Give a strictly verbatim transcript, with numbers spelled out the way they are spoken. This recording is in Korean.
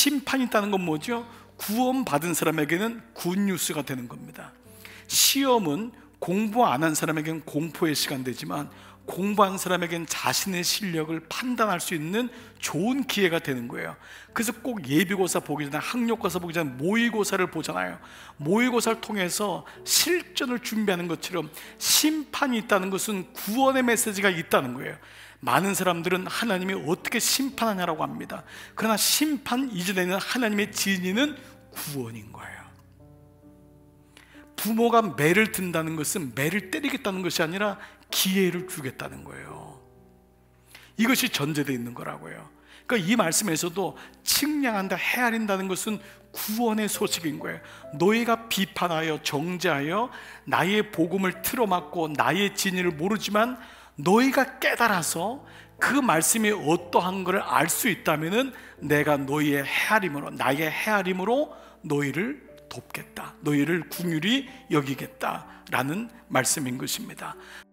심판이 있다는 건 뭐죠? 구원받은 사람에게는 굿뉴스가 되는 겁니다. 시험은 공부 안 한 사람에게는 공포의 시간 되지만 공부한 사람에게는 자신의 실력을 판단할 수 있는 좋은 기회가 되는 거예요. 그래서 꼭 예비고사 보기 전에, 학력고사 보기 전에 모의고사를 보잖아요. 모의고사를 통해서 실전을 준비하는 것처럼 심판이 있다는 것은 구원의 메시지가 있다는 거예요. 많은 사람들은 하나님이 어떻게 심판하냐라고 합니다. 그러나 심판 이전에는 하나님의 진리는 구원인 거예요. 부모가 매를 든다는 것은 매를 때리겠다는 것이 아니라 기회를 주겠다는 거예요. 이것이 전제되어 있는 거라고요. 그러니까 이 말씀에서도 측량한다, 헤아린다는 것은 구원의 소식인 거예요. 너희가 비판하여 정죄하여 나의 복음을 틀어막고 나의 진리를 모르지만 너희가 깨달아서 그 말씀이 어떠한 것을 알 수 있다면 내가 너희의 헤아림으로, 나의 헤아림으로 너희를 돕겠다, 너희를 긍휼히 여기겠다라는 말씀인 것입니다.